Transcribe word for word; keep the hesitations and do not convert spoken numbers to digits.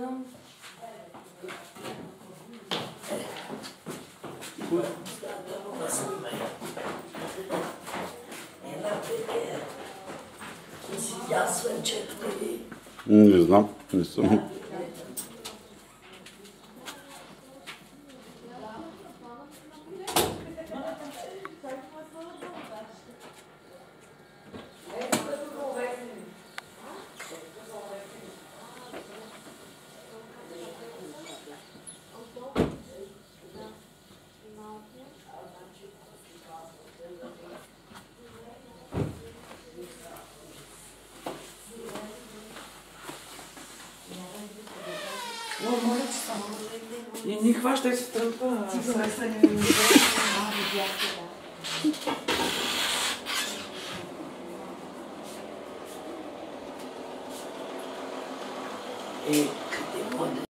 знам. Не знам, не съм. Не, не хващай се тръпа. Е, къде води?